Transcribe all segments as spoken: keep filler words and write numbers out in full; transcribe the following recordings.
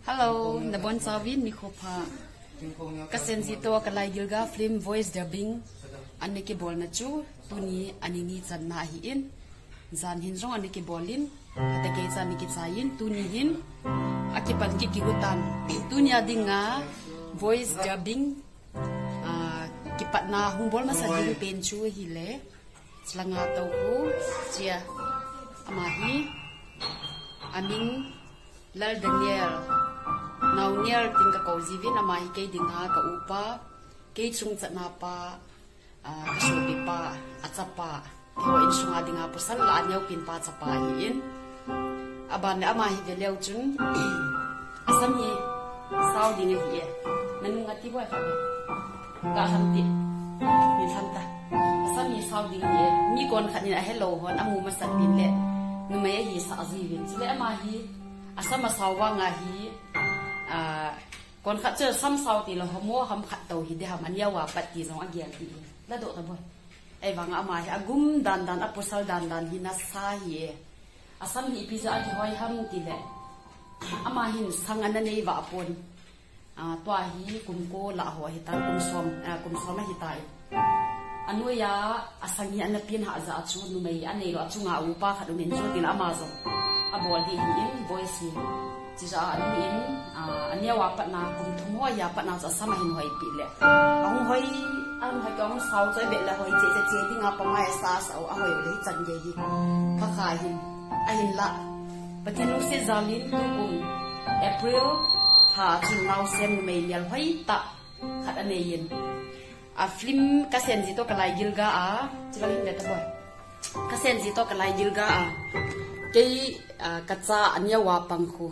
Hello, Nabon Savin Nikopa. Kasen zito kalay gilga film voice dubbing. Aniki bol na chu tuni anini chan na hiin. Zan hin rong aniki bolin. Atake zan niki chayin tuni hin. Akipan ki kigutan. Tuni adinga voice dubbing. Kipat na humbol masa dilu penchu hile. Selanga tau ko cia amahi. Amin Lal Daniel. Now near tingka kau zivin amai kay dinga ka upa kay chung chat na pa kasubi pa at sapa kaya insunga dinga pusal laan yaw pin pa at sapa hiin aban na amai velew chun asam hi saw dinga hiye nanungati boy kabe ka hamti ni hanta asam hi saw dinga hiye mi kon khanin a hello hon amu masan bin le numaya hi sa azivin sile amahi asama sawa nga hi kon khat che sam sau ti lo homo ham khat to hi de ham an yawa pat ti zong agian ti la do ta boy ai wanga ama hi agum dan dan aposal dan dan hi na sa hi asam hi pizza hi hoi ham ti le ama hin sang an nei wa pon a twa hi kum ko la ho hi tan kum som kum som hi tai anu ya asang hi an pin ha za chu nu mai an nei ro chu nga u pa khat men chu ti la ma zo abol di hi voice hi chỉ là anh in anh yêu apa na cùng thùng hoa ya apa na cho sama hin hoi pi le ông hoi anh hoi con sau chơi bể là hoi chế chế chế thì ngapa mai sa sau anh hoi lấy chân gì gì khá khá hin anh hin la bất kỳ lúc sẽ zalin tu cùng April thà chừng nào xem mấy ngày hoi ta khát anh yên à film kasen gì to kalai gilga à chỉ là hin đẹp boy kasen gì to kalai gilga à cái kaca anh yêu apa khu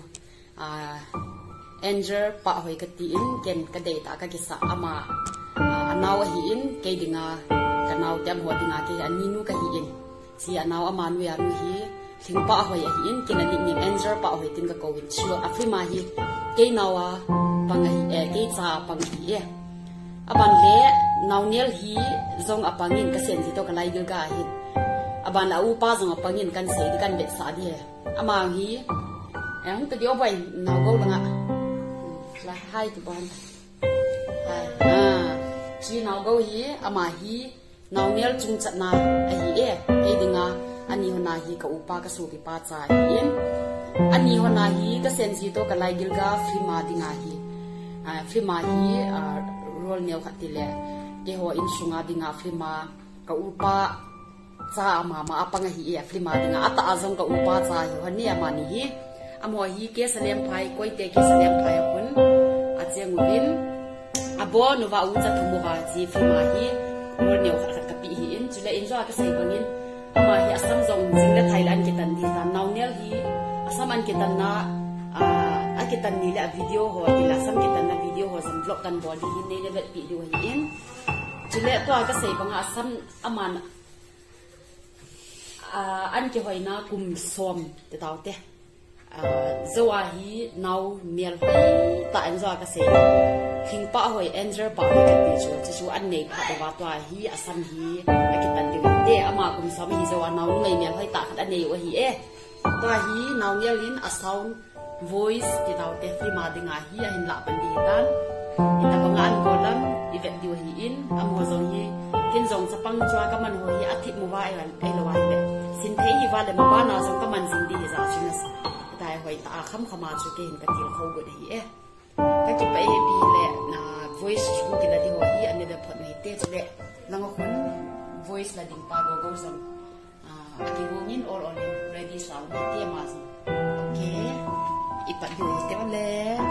Angel pa hoi ka tiin ken ka data ka kisa ama anaw hiin kay dinga kanaw tiam ho dinga kay aninu ka hiin si anaw amanu ya nu hi thing pa hoi hiin ken ani ni Angel pa hoi tin ka kowin sure afima hi kay nawa pangai e kay cha pangi e aban le nawnel hi zong apangin ka sen to ka lai gil ga hi aban la u pa zong apangin kan sei kan bet sa di ama hi em cái điều vậy nào câu là là hai cái bọn à chỉ nào câu hi ama hi nào nel chung chat na ai hi e ai dinga ani hona hi ka upa ka su bi pa cha hi ani hona hi ka sensi to ka lai gilga filma dinga hi a filma hi role neu khatile ke ho in sunga dinga filma ka upa cha ama ma apanga hi e filma dinga ata azong ka upa cha hi hani ama ni hi amo hi ke salem phai koi te ke salem phai hun a cheng win abo no wa u cha thumu wa chi filma hi rol neu khat ka pi hi in chule in zo ka sei bangin ama hi asam zong jing le thailand ke tan di ta nawnel hi asam an ke tan na a ke tan ni la video ho ti la sam ke tan na video ho sam vlog kan body hi ne le vet pi di hi in chule to ka sei banga asam aman an ke hoina kum som te taw te zawa hi now miel ta an za ka se hing pa hoi Angel pa ka ti chu chu chu an nei pha wa twa hi asam hi a ki tan di de ama kum sam hi zawa now nei miel hoi ta khat an nei wa hi e twa hi now miel in a sound voice ti taw te fi ma dinga hi a hin la pan di dan ina bangan kolam event di hi in am ho zong hi kin zong sapang chwa ka man ho hi athip mu wa ai ai lo wa hi sin thei hi wa le ma ba na zong ka man sin di za chunas tai hoi ta kham khama chu ke hin ka til kho go hi e ka ki pa e bi le na voice chu ki la di ho hi an le phot nei te chu le lang khon voice la ding pa go go sam a ki go in all on ready sound te ma okay ipa du te le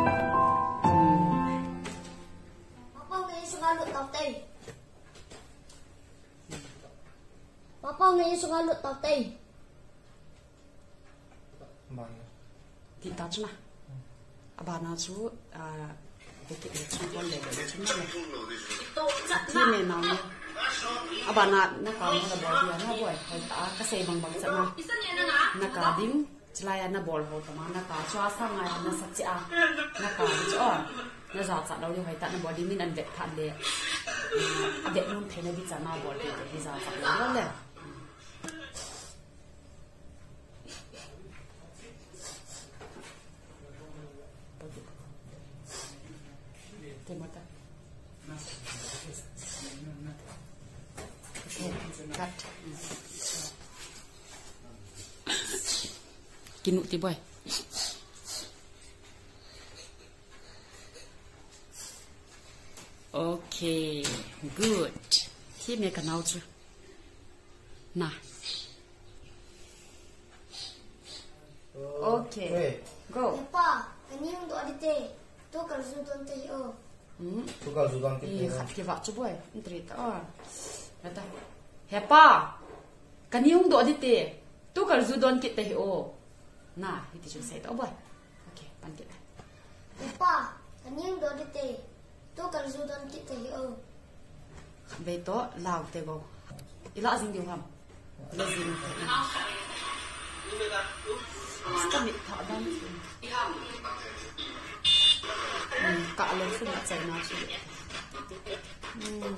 papa ngai sunga lut tau tei papa ngai sunga lut tau tei kita cuma abana chu a ke ke chu bon le le chu le ti ne na ne abana na ka na bol dia na boy hai ta ka sei bang bang chana na ka ding chlaya na bol ho ta ma na ka chwa sa ngai na sa chi a na ka chu a na za cha lo li hai ta na body min an vet than le a vet nun the na bi cha na bol de bi za cha lo le Kinuk ti boy. Okay, good. Hi me ka nau chu. Na. Okay. Go. Papa, kani yung doa dite. Tu kalau sudah teh oh. Hmm. Tukar sudan Iya, kita. kat kibak cu boy. Entri ta. Oh. Kata. Hepa. Kani yung doa dite. Tu kalau sudah kita hi oh. Nah, itu juga saya tahu boy. Okay, panggil. Papa, kani yung doa dite. Tu kalau sudah teh oh. Beto lau te go. Ila sing diu ham. Ila sing. Stop it, tak dan. Hmm, kak lo su nak cai na su. Hmm.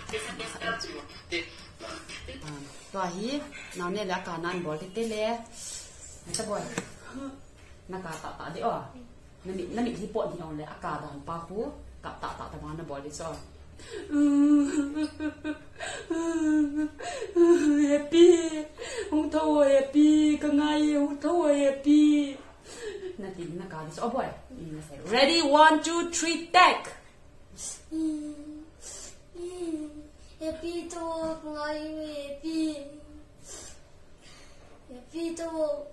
Ah, tua hi, nau ne la kanan bol ti te le. Nata boy. Nak tak tak di oh. Nami nami hi pot ni on le akada pa pu, kak tak tak ta mana bol di so. Happy, hung thâu happy, cái ngày hung thâu happy. Nè tìm nó cả đi số boy. Ready, one, two, three, take. Happy tu ngai happy. Happy tu.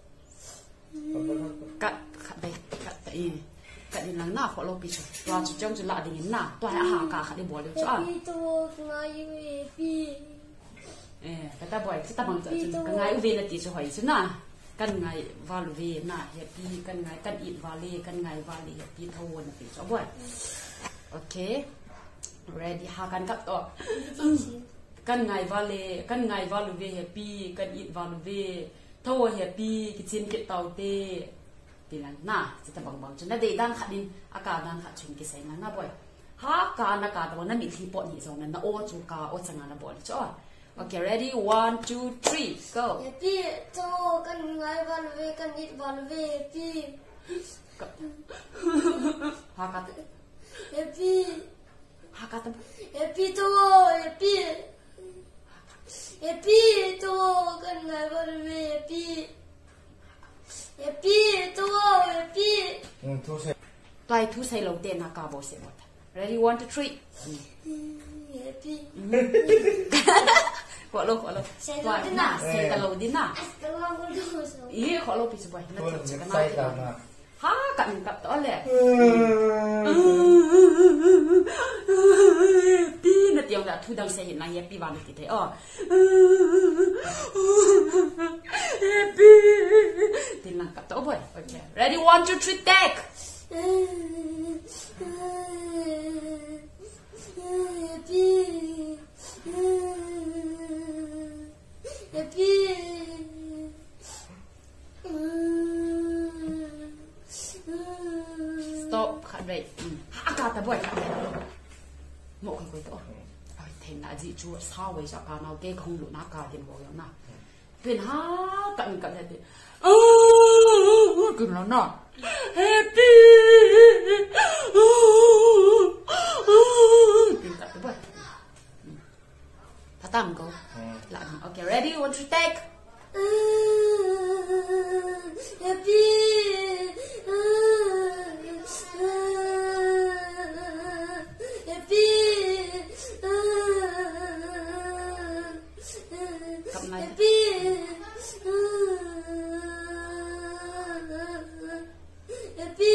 Cắt, cắt đây, cắt đây. Cắt đi nắng na khó lâu bị chụp. Toàn chụp trong chụp lại đi na. Toàn hạ cả khát đi bỏ được cho ăn. Happy tu ngai happy. Eh, kata boy, kita bang chụp chụp. Cái ngày uve là tí chụp hỏi chứ na. Kan ngày vào về na happy, kan ngày kan eat valley, kan ngày valley happy thâu na tí cho boy. Okay. Ready, ha kan cắt to. Kan ngày valley, kan ngày valley về happy, kan eat valley. Thâu happy, cái trên cái tàu tê. Bilang na, kita bang bang cina deh dan kadin akar dan kad cun kisah na boy. Ha ka na ka tahu na milih pot ni so na na o cu ka o cenga na boy co. Okay, ready, one, two, three, go. Happy tu kan ngai valve kan it valve happy. Ha kata, Happy. ha kata. Happy tu happy. Happy tu kan ngai valve happy. Happy tu happy. Hmm, tu saya. Tuai tu saya lau ten nak kabo se mot. Ready, one, two, three. Happy. Kau lo, kau lo. Saya Tuai lau din na, na. saya kalau di na. Kalau aku tu so. Iya, kau lo pisu boy. Na Tu cek cek saya na. tak nak. Ha, kat mingkap tu oleh. Happy na tiang dah tu dang saya na happy banget kita. Oh. Happy. Tilang kap tu boy. Okay. Ready, one, two, three, take. Happy. Happy. Stop, kat break. Ha, kata boy. Một cái quay to. Rồi, thèm là gì chú sao vậy sao cả nào kê không lụt ná cả tiền bộ yếu nào. Tuyền ha, cận cận là tiền. Cứ nó nọ. Happy. Tuyền cận tới boy. Thả tầm câu. Lại, okay, ready, one, two, take. Happy. Happy. Cầm này. Happy. Happy.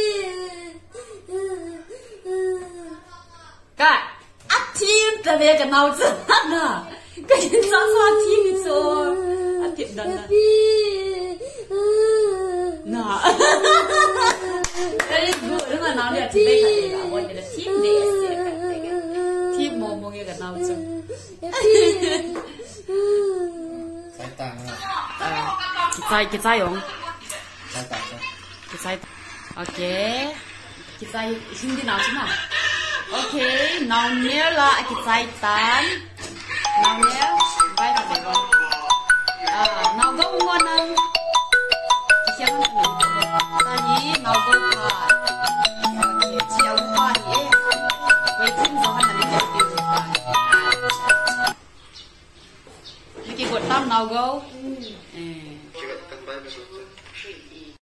Cái ắt chim ta về cái nào chứ nè. Cái gì sao sao chim rồi. Ắt chim đần nè. Nah. Very good. Dengan nama dia tiba kali lah. Awak jadi team deh. Team mau mau yang kenal tu. Saya tak nak. Kita kita yang Saya tak nak. kita. Okay. Kita hindi na cuma. Okay. Now near lah kita tan. Now near. Bye bye bye. Ah, now go mana? Siapa tu? Tadi now go ka. Okay. Siapa ni? Waiting for hana ni jadi tu. Lagi good time now go. Eh.